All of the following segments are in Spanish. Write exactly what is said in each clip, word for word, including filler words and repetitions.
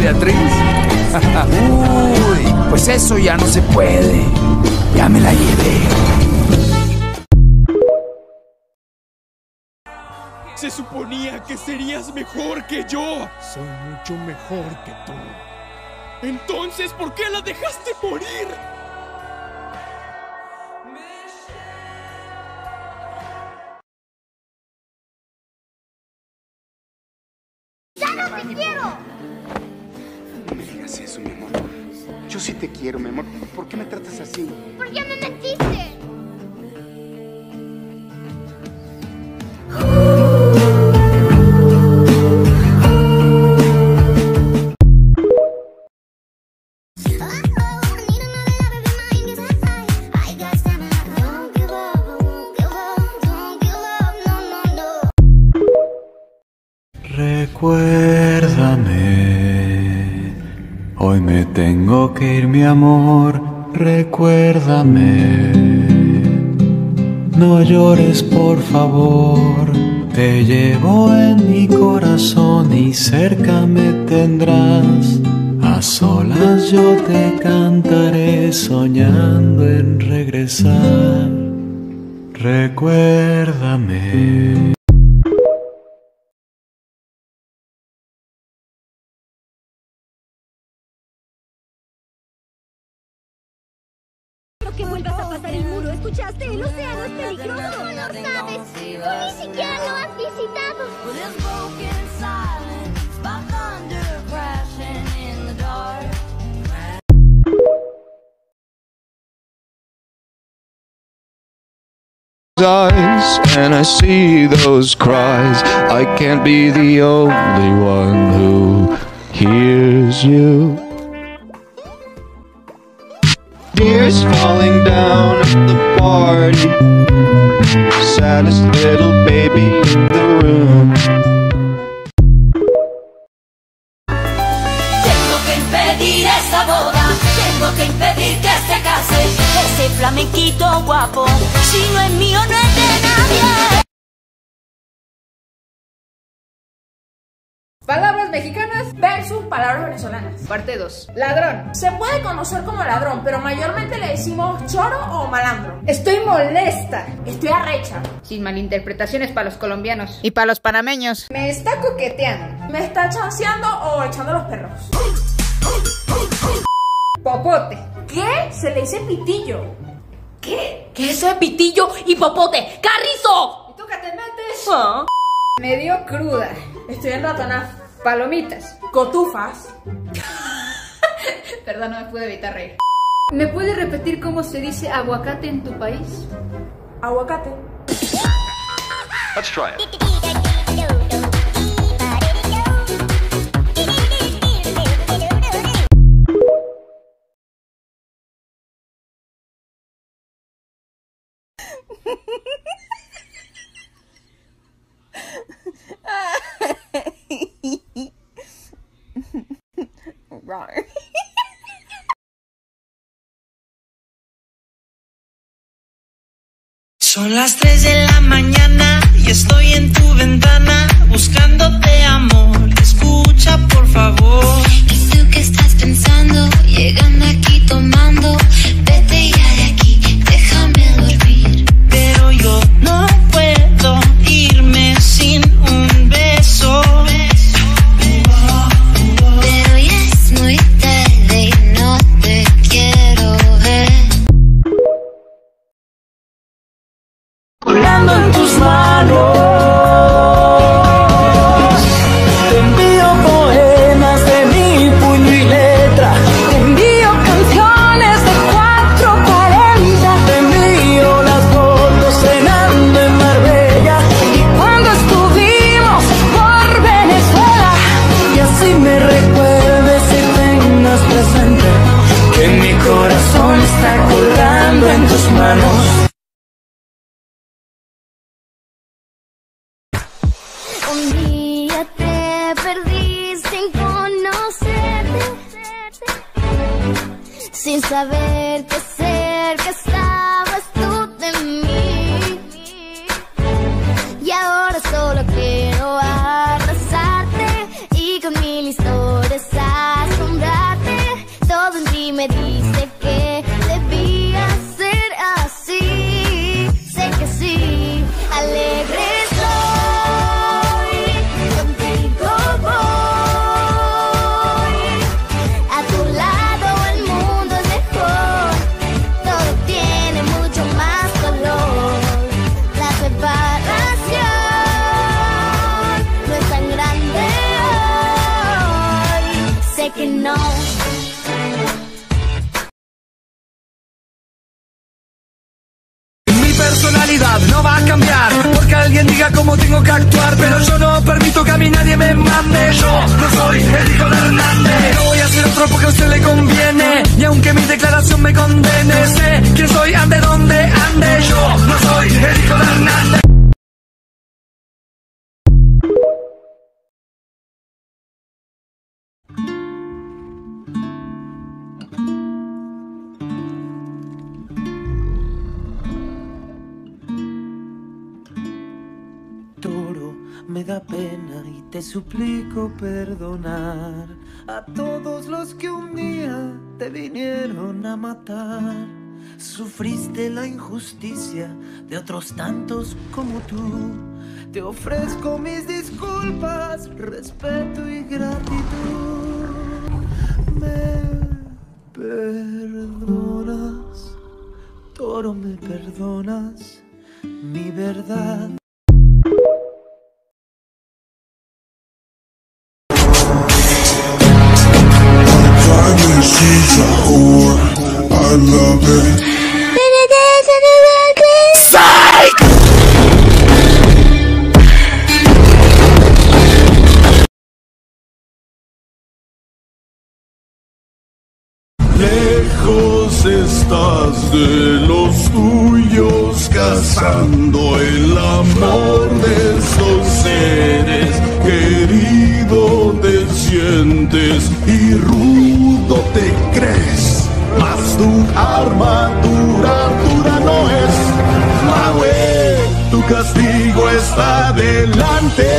Beatriz? Uy, pues eso ya no se puede. Ya me la llevé. Se suponía que serías mejor que yo. Soy mucho mejor que tú. Entonces, ¿por qué la dejaste morir? ¡Ya no te quiero! No me digas eso, mi amor. Yo sí te quiero, mi amor. ¿Por qué me tratas así? ¿Por qué me metiste? Recuérdame, hoy me tengo que ir, mi amor, recuérdame. No llores, por favor, te llevo en mi corazón y cerca me tendrás. A solas yo te cantaré soñando en regresar. Recuérdame. Que vuelvas a pasar el muro, ¿escuchaste? El océano es peligroso. ¿Cómo no sabes? Tú ni siquiera lo has visitado. Eyes and I see those cries. I can't be the only one who hears you. Tears falling down at the party. Saddest little baby in the room. Tengo que impedir esa boda. Tengo que impedir que se case ese flamenquito guapo. Si no es mío, no es de nadie. Palabras mexicanas versus palabras venezolanas. Parte dos. Ladrón. Se puede conocer como ladrón, pero mayormente le decimos choro o malandro. Estoy molesta. Estoy arrecha. Sin malinterpretaciones para los colombianos. Y para los panameños. Me está coqueteando. Me está chanceando o echando los perros. Popote. ¿Qué? Se le dice pitillo. ¿Qué? ¿Qué es eso de pitillo y popote? ¡Carrizo! ¿Y tú qué te metes? ¿Ah? Me dio cruda. Estoy en ratonaz. Palomitas. Cotufas. Perdón, no me pude evitar reír. ¿Me puedes repetir cómo se dice aguacate en tu país? Aguacate. Let's try it. Son las tres de la mañana y estoy en tu ventana buscándote, amor. Escucha, por favor. ¿Y tú qué estás pensando? Llegando aquí tomando. Vete ya de aquí, déjame dormir. Pero yo no puedo irme sin un beso. Pero ya es muy tarde y no te quiero ver. Colgando en tus manos, te envío poemas de mi puño y letra, te envío canciones de cuatro cuarenta, te envío las fotos cenando en Marbella y cuando estuvimos por Venezuela, y así me recuerdes y tengas presente que mi corazón está colgando en tus manos. Un día te perdí sin conocerte, sin saber qué ser, que estabas tú de mí. Y ahora solo quiero abrazarte y con mil historias realidad no va a cambiar porque alguien diga cómo tengo que actuar, pero yo no permito que a mí nadie me mande. Yo no soy el hijo de Hernández, no voy a ser otro porque a usted le conviene, y aunque mi declaración me condene, sé quién soy, ande donde ande. Yo no soy el hijo de Hernández. Me da pena y te suplico perdonar a todos los que un día te vinieron a matar. Sufriste la injusticia de otros tantos como tú. Te ofrezco mis disculpas, respeto y gratitud. Me perdonas, Toro, me perdonas, mi verdad. She's a whore, I love it. Psych! Lejos estás de los tuyos, cazando el amor de esos seres. Querido, te sientes y rudo te crees, mas tu armadura dura no es. Maue, tu castigo está delante.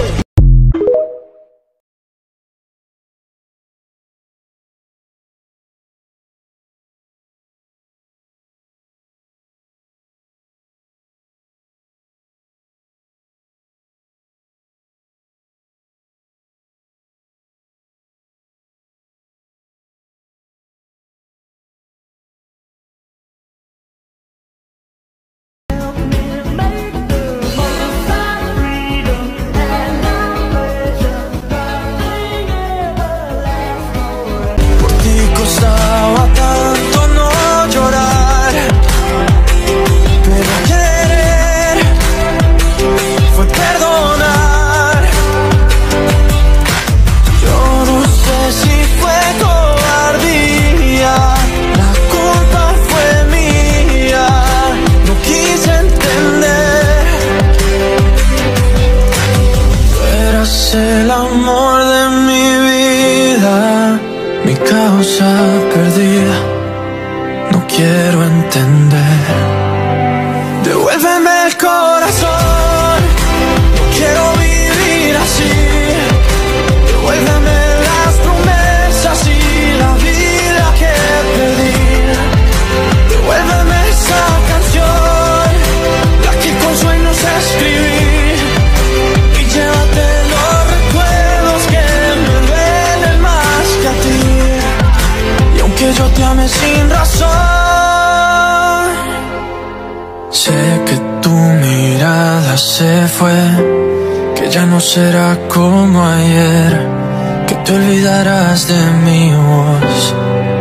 Perdida, no quiero entender. Devuélveme el corazón, no quiero vivir así. Devuélveme las promesas y la vida que perdí. Devuélveme esa canción, la que con sueños escribí. Y llévate los recuerdos que me duelen más que a ti. Que yo te ame sin razón. Sé que tu mirada se fue, que ya no será como ayer, que te olvidarás de mi voz.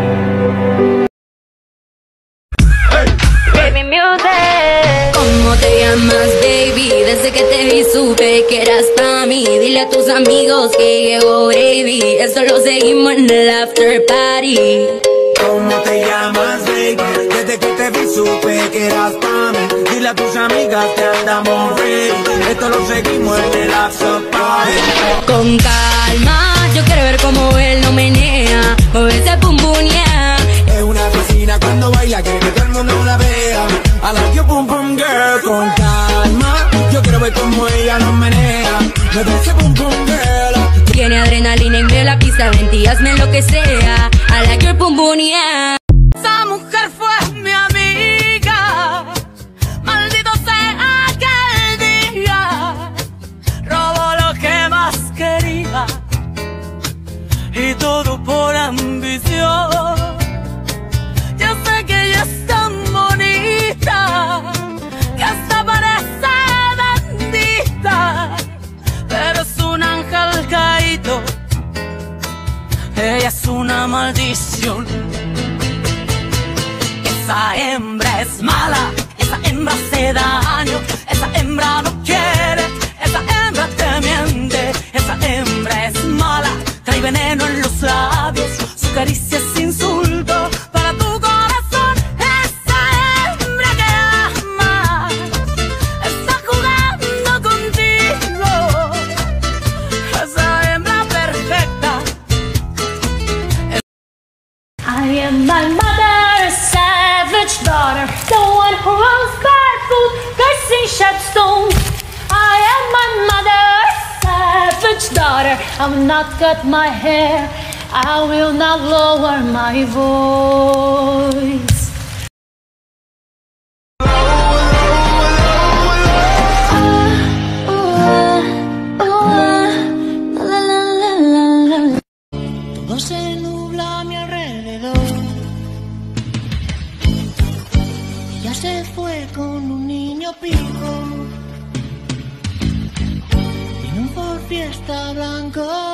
Baby music. ¿Cómo te llamas, baby? Desde que te vi supe que eras pa' mí. Dile a tus amigos que llegó baby. Esto lo seguimos en el after party. ¿Cómo te llamas, baby? Desde que te vi supe que eras pa' mí. Dile a tus amigas que andamos ready. Esto lo seguimos en el after party. Con calma, yo quiero ver cómo él no menea. Mueve ese pum pum yeah. Es una vecina cuando baila, quiere que todo el mundo la vea. I like your pum pum girl. Con calma, yo quiero ver cómo ella nos menea. Mueve ese pum pum girl. Tiene adrenalina y me la pista, ven y hazme lo que sea. I like your pum pum yeah. Esa mujer fue mi amiga, maldito sea aquel día. Robó lo que más quería y todo por ambición. Yo sé que ella es tan bonita que hasta parece bendita, pero es un ángel caído. Ella es una maldición. Esa hembra es mala, es Esa hembra hace daño, esa hembra no quiere, esa hembra te miente, esa hembra es mala, trae veneno en los labios, su caricia es insulto para tu corazón. Esa hembra que ama está jugando contigo, esa hembra perfecta. I am my mother, a savage daughter, the one who runs barefoot, cursing sharp stones. I am my mother, savage daughter. I will not cut my hair, I will not lower my voice. Todo se nubla a mi alrededor. Ella se fue con un niño pico en un Ford Fiesta blanco.